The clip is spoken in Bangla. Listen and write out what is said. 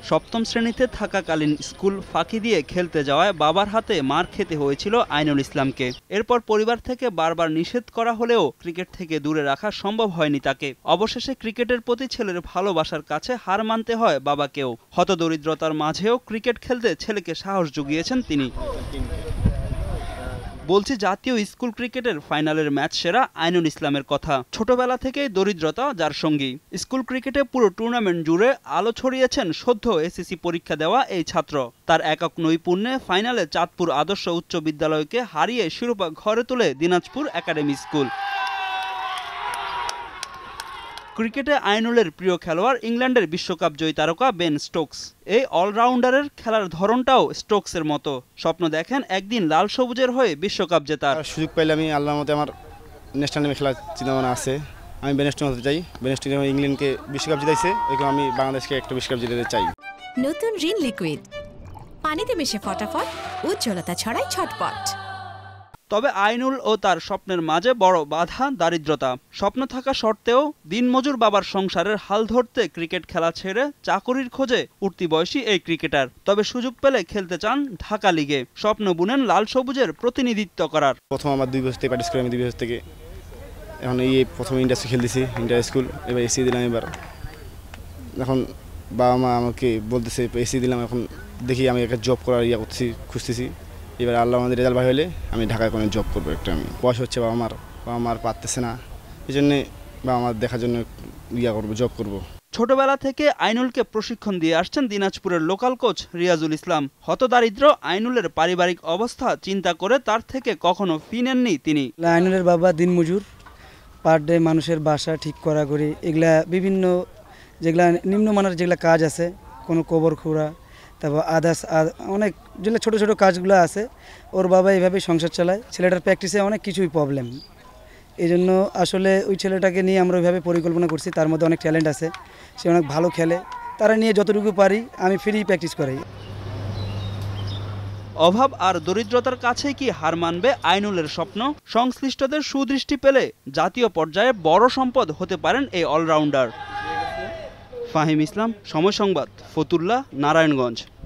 সপ্তম শ্রেণীতে থাকাকালীন স্কুল ফাঁকি দিয়ে খেলতে যাওয়ায় বাবার হাতে মার খেতে হয়েছিল আইনুল ইসলামকে। এরপর পরিবার থেকে বারবার নিষেধ করা হলেও ক্রিকেট থেকে দূরে রাখা সম্ভব হয়নি তাকে। অবশেষে ক্রিকেটের প্রতি ছেলের ভালোবাসার কাছে হার মানতে হয় বাবাকেও। হতদরিদ্রতার মাঝেও ক্রিকেট খেলতে ছেলেকে সাহস জুগিয়েছেন তিনি। বলছি জাতীয় স্কুল ক্রিকেটের ফাইনালের ম্যাচ সেরা আইনুল ইসলামের কথা। ছোটবেলা থেকেই দরিদ্রতা যার সঙ্গী। স্কুল ক্রিকেটে পুরো টুর্নামেন্ট জুড়ে আলো ছড়িয়েছেন সদ্য এসএসসি পরীক্ষা দেওয়া এই ছাত্র। তার একক নৈপুণ্যে ফাইনালে চাঁদপুর আদর্শ উচ্চ বিদ্যালয়কে হারিয়ে শিরোপা ঘরে তোলে দিনাজপুর একাডেমি স্কুল। ক্রিকেটে আইনুলের প্রিয় খেলোয়াড় ইংল্যান্ডের বিশ্বকাপ জয়ী তারকা বেন স্টোকস। এই অলরাউন্ডারের খেলার ধরনটাও স্টোকসের মতো। স্বপ্ন দেখেন একদিন লাল সবুজের হয়ে বিশ্বকাপ জেতার। সুযোগ পাইলে আমি আল্লাহর মতে আমার ন্যাশনাল টিমে খেলার চিন্তাভাবনা আছে। আমি বেন স্টোকস হতে চাই। বেন স্টোকস ইংল্যান্ডকে বিশ্বকাপ জিতাইছে, এখন আমি বাংলাদেশকে একটা বিশ্বকাপ জিতাতে চাই। নতুন রিন লিকুইড পানিতে মিশে ফটাফট, উজ্জ্বলতা ছড়ায় ছটপট। তবে আইনুল ও তার স্বপ্নের মাঝে বড় বাধা দারিদ্রতা। স্বপ্ন থাকা সত্ত্বেও দিনমজুর বাবার সংসারের হাল ধরতে ক্রিকেট খেলা ছেড়ে চাকরির খোঁজে উঠতি বয়সী এই ক্রিকেটার। তবে সুযোগ পেলে খেলতে চান ঢাকা লিগে। স্বপ্ন বুনেন লাল সবুজের প্রতিনিধিত্ব করার। প্রথম আমার 2 বছর থেকে প্র্যাকটিস করি, আমি 2 বছর থেকে এখন এই প্রথম ইন্ডাস্ট্রি খেলতেছি, ইন্টার স্কুল। এবার এসি দিলাম। এবার এখন বাবা মা আমাকে বলতেছে এসি দিলাম, এখন দেখি আমি একটা জব করার করতেছি, খুঁজতেছি। এবার আল্লাহ আমাদের রেজাল্ট ভালো হলে আমি ঢাকায় কোনো জব করবো একটা। আমি বয়স হচ্ছে, বাবা মার পারতেছে না, এই জন্যে বাবা মার দেখার জন্য করবো, জব করবো। ছোটবেলা থেকে আইনুলকে প্রশিক্ষণ দিয়ে আসছেন দিনাজপুরের লোকাল কোচ রিয়াজুল ইসলাম। হতদারিদ্র আইনুলের পারিবারিক অবস্থা চিন্তা করে তার থেকে কখনো ফি নেননি তিনি। আইনুলের বাবা দিনমজুর, পার ডে মানুষের বাসা ঠিক করা করি, এগুলা বিভিন্ন যেগুলা নিম্নমানের যেগুলা কাজ আছে, কোনো কবর খুঁড়া, তারপর আদার্স অনেক যেগুলো ছোটো ছোটো কাজগুলো আছে, ওর বাবা এইভাবেই সংসার চালায়। ছেলেটার প্র্যাকটিসে অনেক কিছুই প্রবলেম, এই জন্য আসলে ওই ছেলেটাকে নিয়ে আমরা ওইভাবে পরিকল্পনা করছি। তার মধ্যে অনেক ট্যালেন্ট আছে, সে অনেক ভালো খেলে। তারা নিয়ে যতটুকু পারি আমি ফ্রি প্র্যাকটিস করাই। অভাব আর দরিদ্রতার কাছে কি হার মানবে আইনুলের স্বপ্ন? সংশ্লিষ্টদের সুদৃষ্টি পেলে জাতীয় পর্যায়ে বড় সম্পদ হতে পারেন এই অলরাউন্ডার। ফাহিম ইসলাম, সময় সংবাদ, ফতুল্লা, নারায়ণগঞ্জ।